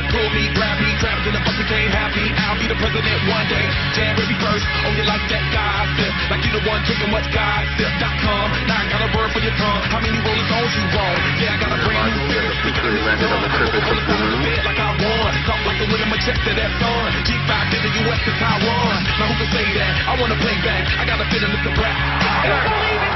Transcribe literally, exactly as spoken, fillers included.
Pull me, grab me, trapped in a bus, became happy. I'll be the president one day. January first, on you like that gossip. Like you the one drinking much gossip dot com. Now I got a word for your tongue. How many rollers on you wrong? Yeah, I got a brand new feel. Secretly landed on the surface of the moon. Like I won. Talk like the way I'm a check to that son. G five in the U S to Taiwan. Now who can say that? I wanna play back. I got a feeling it's a rap.